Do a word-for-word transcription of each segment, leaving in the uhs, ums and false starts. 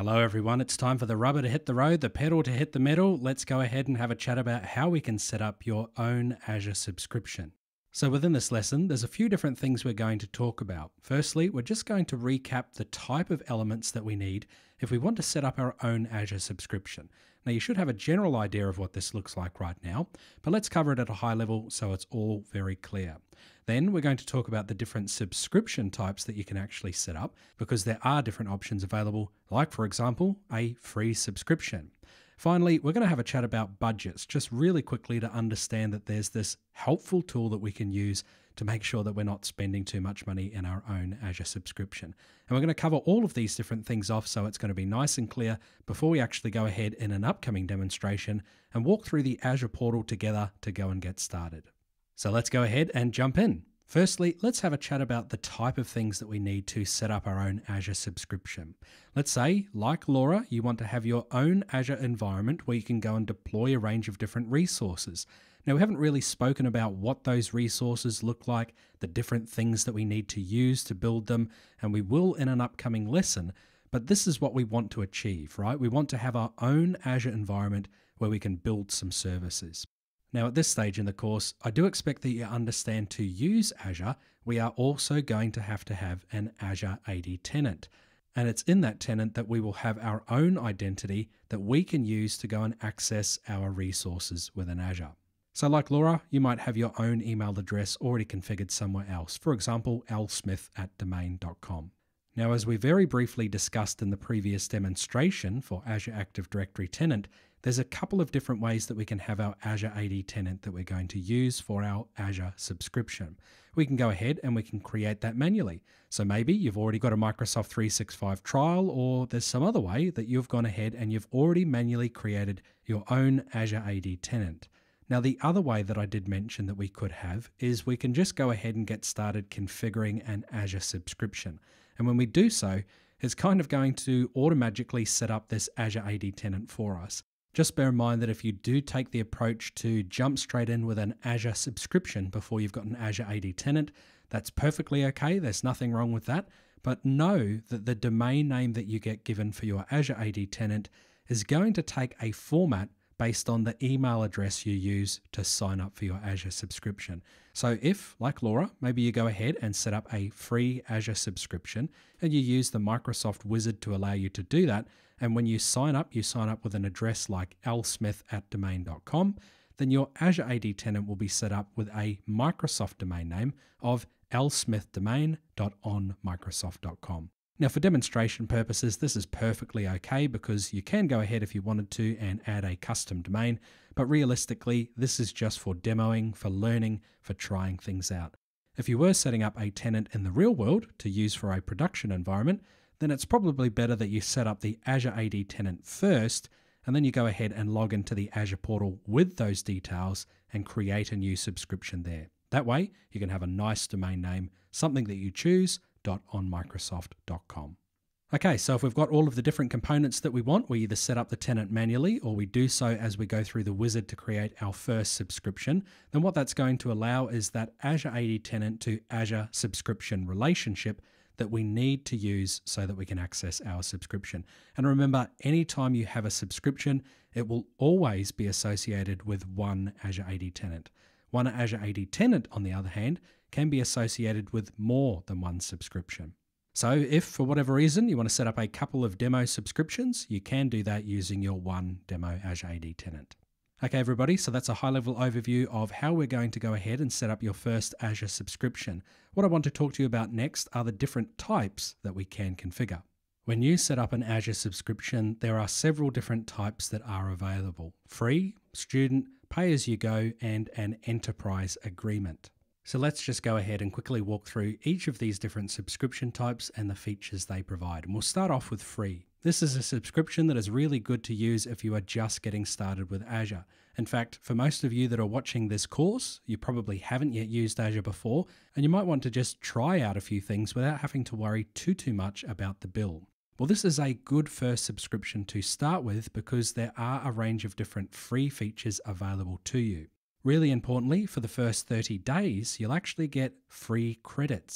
Hello everyone, it's time for the rubber to hit the road, the pedal to hit the metal. Let's go ahead and have a chat about how we can set up your own Azure subscription. So within this lesson, there's a few different things we're going to talk about. Firstly, we're just going to recap the type of elements that we need if we want to set up our own Azure subscription. Now you should have a general idea of what this looks like right now, but let's cover it at a high level so it's all very clear. Then we're going to talk about the different subscription types that you can actually set up, because there are different options available, like for example, a free subscription. Finally, we're going to have a chat about budgets, just really quickly to understand that there's this helpful tool that we can use to make sure that we're not spending too much money in our own Azure subscription. And we're going to cover all of these different things off so it's going to be nice and clear before we actually go ahead in an upcoming demonstration and walk through the Azure portal together to go and get started. So let's go ahead and jump in. Firstly, let's have a chat about the type of things that we need to set up our own Azure subscription. Let's say, like Laura, you want to have your own Azure environment where you can go and deploy a range of different resources. Now, we haven't really spoken about what those resources look like, the different things that we need to use to build them, and we will in an upcoming lesson, but this is what we want to achieve, right? We want to have our own Azure environment where we can build some services. Now at this stage in the course, I do expect that you understand to use Azure, we are also going to have to have an Azure A D tenant. And it's in that tenant that we will have our own identity that we can use to go and access our resources within Azure. So like Laura, you might have your own email address already configured somewhere else, for example, l smith at domain dot com. Now, as we very briefly discussed in the previous demonstration for Azure Active Directory tenant, there's a couple of different ways that we can have our Azure A D tenant that we're going to use for our Azure subscription. We can go ahead and we can create that manually. So maybe you've already got a Microsoft three sixty-five trial, or there's some other way that you've gone ahead and you've already manually created your own Azure A D tenant. Now, the other way that I did mention that we could have is we can just go ahead and get started configuring an Azure subscription. And when we do so, it's kind of going to automatically set up this Azure A D tenant for us. Just bear in mind that if you do take the approach to jump straight in with an Azure subscription before you've got an Azure A D tenant, that's perfectly okay. There's nothing wrong with that. But know that the domain name that you get given for your Azure A D tenant is going to take a format based on the email address you use to sign up for your Azure subscription. So if, like Laura, maybe you go ahead and set up a free Azure subscription and you use the Microsoft wizard to allow you to do that, and when you sign up, you sign up with an address like l smith at domain dot com, then your Azure A D tenant will be set up with a Microsoft domain name of l smith domain dot on microsoft dot com. Now, for demonstration purposes, this is perfectly okay because you can go ahead if you wanted to and add a custom domain, but realistically, this is just for demoing, for learning, for trying things out. If you were setting up a tenant in the real world to use for a production environment, then it's probably better that you set up the Azure A D tenant first, and then you go ahead and log into the Azure portal with those details and create a new subscription there. That way, you can have a nice domain name, something that you choose, on microsoft dot com. Okay, so if we've got all of the different components that we want, we either set up the tenant manually or we do so as we go through the wizard to create our first subscription, then what that's going to allow is that Azure A D tenant to Azure subscription relationship that we need to use so that we can access our subscription. And remember, anytime you have a subscription, it will always be associated with one Azure A D tenant. One Azure A D tenant, on the other hand, can be associated with more than one subscription. So if for whatever reason you want to set up a couple of demo subscriptions, you can do that using your one demo Azure A D tenant. Okay, everybody, so that's a high-level overview of how we're going to go ahead and set up your first Azure subscription. What I want to talk to you about next are the different types that we can configure. When you set up an Azure subscription, there are several different types that are available: free, student, pay-as-you-go, and an enterprise agreement. So let's just go ahead and quickly walk through each of these different subscription types and the features they provide. And we'll start off with free. This is a subscription that is really good to use if you are just getting started with Azure. In fact, for most of you that are watching this course, you probably haven't yet used Azure before, and you might want to just try out a few things without having to worry too, too much about the bill. Well, this is a good first subscription to start with because there are a range of different free features available to you. Really importantly, for the first thirty days, you'll actually get free credits.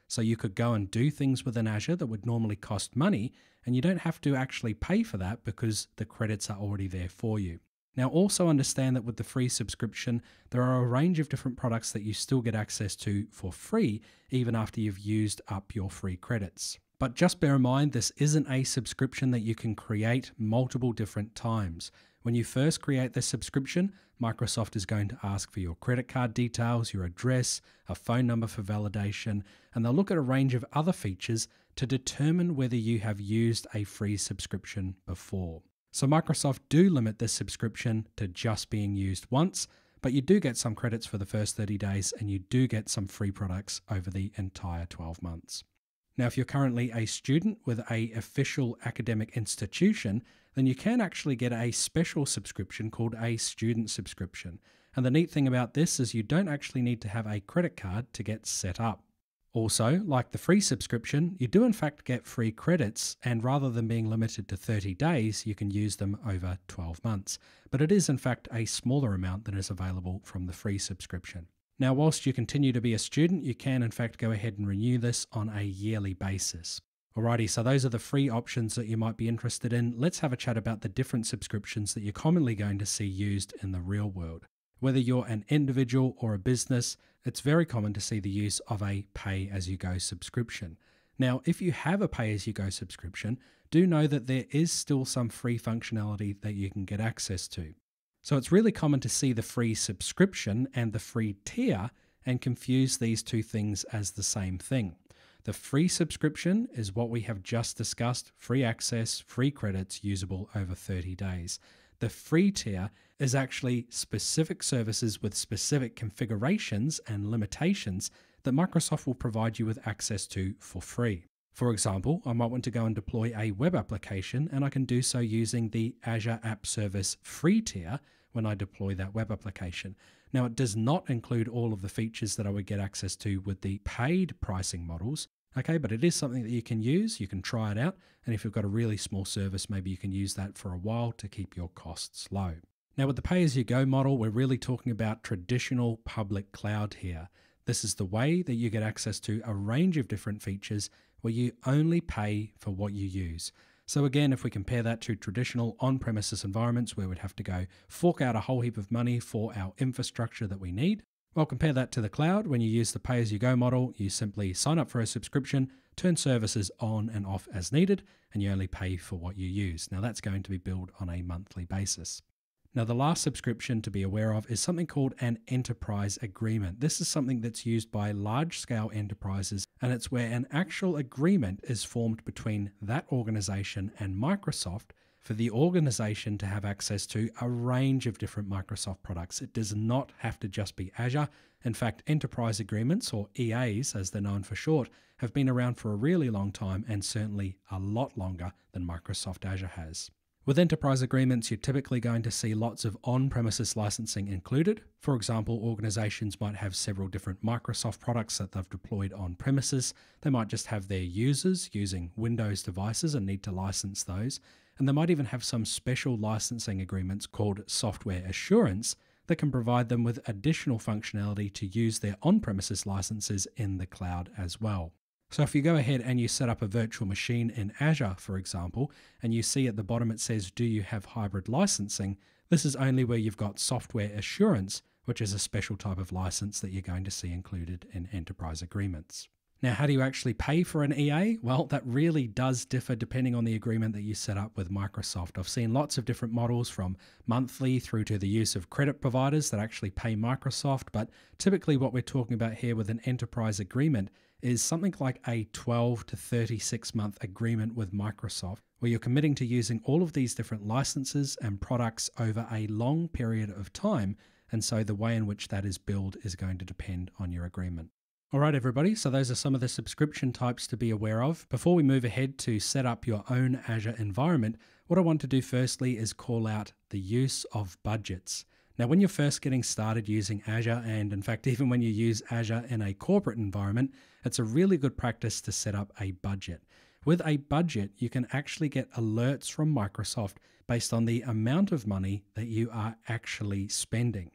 So you could go and do things within Azure that would normally cost money, and you don't have to actually pay for that because the credits are already there for you. Now, also understand that with the free subscription, there are a range of different products that you still get access to for free, even after you've used up your free credits. But just bear in mind, this isn't a subscription that you can create multiple different times. When you first create the subscription, Microsoft is going to ask for your credit card details, your address, a phone number for validation, and they'll look at a range of other features to determine whether you have used a free subscription before. So Microsoft do limit this subscription to just being used once, but you do get some credits for the first thirty days and you do get some free products over the entire twelve months. Now, if you're currently a student with an official academic institution, then you can actually get a special subscription called a student subscription. And the neat thing about this is you don't actually need to have a credit card to get set up. Also, like the free subscription, you do in fact get free credits, and rather than being limited to thirty days, you can use them over twelve months. But it is in fact a smaller amount than is available from the free subscription. Now, whilst you continue to be a student, you can in fact go ahead and renew this on a yearly basis. Alrighty, so those are the free options that you might be interested in. Let's have a chat about the different subscriptions that you're commonly going to see used in the real world. Whether you're an individual or a business, it's very common to see the use of a pay-as-you-go subscription. Now, if you have a pay-as-you-go subscription, do know that there is still some free functionality that you can get access to. So it's really common to see the free subscription and the free tier and confuse these two things as the same thing. The free subscription is what we have just discussed, free access, free credits, usable over thirty days. The free tier is actually specific services with specific configurations and limitations that Microsoft will provide you with access to for free. For example, I might want to go and deploy a web application, and I can do so using the Azure App Service free tier when I deploy that web application. Now, it does not include all of the features that I would get access to with the paid pricing models, okay, but it is something that you can use, you can try it out, and if you've got a really small service, maybe you can use that for a while to keep your costs low. Now, with the pay-as-you-go model, we're really talking about traditional public cloud here. This is the way that you get access to a range of different features where you only pay for what you use. So again, if we compare that to traditional on-premises environments where we'd have to go fork out a whole heap of money for our infrastructure that we need, well, compare that to the cloud. When you use the pay-as-you-go model, you simply sign up for a subscription, turn services on and off as needed, and you only pay for what you use. Now, that's going to be billed on a monthly basis. Now, the last subscription to be aware of is something called an enterprise agreement. This is something that's used by large-scale enterprises, and it's where an actual agreement is formed between that organization and Microsoft for the organization to have access to a range of different Microsoft products. It does not have to just be Azure. In fact, enterprise agreements, or E As as they're known for short, have been around for a really long time and certainly a lot longer than Microsoft Azure has. With enterprise agreements, you're typically going to see lots of on-premises licensing included. For example, organizations might have several different Microsoft products that they've deployed on-premises. They might just have their users using Windows devices and need to license those. And they might even have some special licensing agreements called software assurance that can provide them with additional functionality to use their on-premises licenses in the cloud as well. So if you go ahead and you set up a virtual machine in Azure, for example, and you see at the bottom it says, do you have hybrid licensing? This is only where you've got software assurance, which is a special type of license that you're going to see included in enterprise agreements. Now, how do you actually pay for an E A? Well, that really does differ depending on the agreement that you set up with Microsoft. I've seen lots of different models from monthly through to the use of credit providers that actually pay Microsoft, but typically what we're talking about here with an enterprise agreement is something like a twelve to thirty-six month agreement with Microsoft, where you're committing to using all of these different licenses and products over a long period of time, and so the way in which that is billed is going to depend on your agreement. All right, everybody, so those are some of the subscription types to be aware of. Before we move ahead to set up your own Azure environment, what I want to do firstly is call out the use of budgets. Now, when you're first getting started using Azure, and in fact, even when you use Azure in a corporate environment, it's a really good practice to set up a budget. With a budget, you can actually get alerts from Microsoft based on the amount of money that you are actually spending.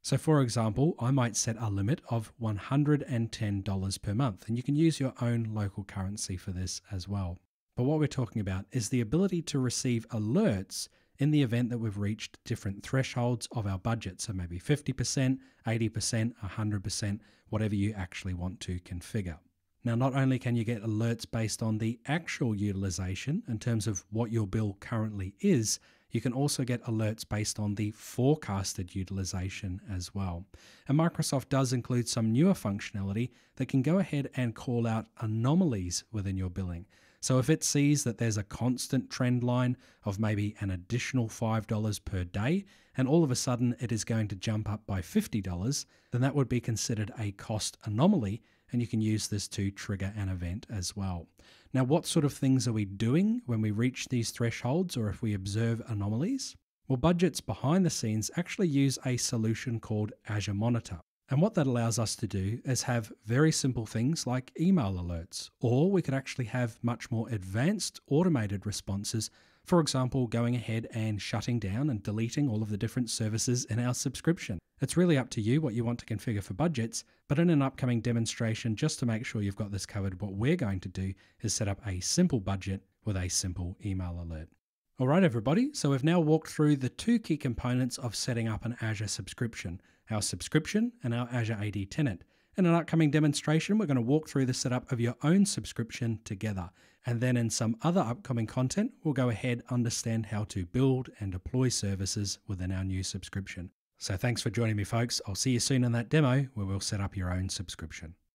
So for example, I might set a limit of one hundred ten dollars per month, and you can use your own local currency for this as well. But what we're talking about is the ability to receive alerts in the event that we've reached different thresholds of our budget. So maybe fifty percent, eighty percent, one hundred percent, whatever you actually want to configure. Now, not only can you get alerts based on the actual utilization in terms of what your bill currently is, you can also get alerts based on the forecasted utilization as well. And Microsoft does include some newer functionality that can go ahead and call out anomalies within your billing. So if it sees that there's a constant trend line of maybe an additional five dollars per day, and all of a sudden it is going to jump up by fifty dollars, then that would be considered a cost anomaly, and you can use this to trigger an event as well. Now, what sort of things are we doing when we reach these thresholds or if we observe anomalies? Well, budgets behind the scenes actually use a solution called Azure Monitor. And what that allows us to do is have very simple things like email alerts, or we could actually have much more advanced automated responses. For example, going ahead and shutting down and deleting all of the different services in our subscription. It's really up to you what you want to configure for budgets, but in an upcoming demonstration, just to make sure you've got this covered, what we're going to do is set up a simple budget with a simple email alert. All right, everybody, so we've now walked through the two key components of setting up an Azure subscription, our subscription and our Azure A D tenant. In an upcoming demonstration, we're going to walk through the setup of your own subscription together. And then in some other upcoming content, we'll go ahead and understand how to build and deploy services within our new subscription. So thanks for joining me, folks. I'll see you soon in that demo where we'll set up your own subscription.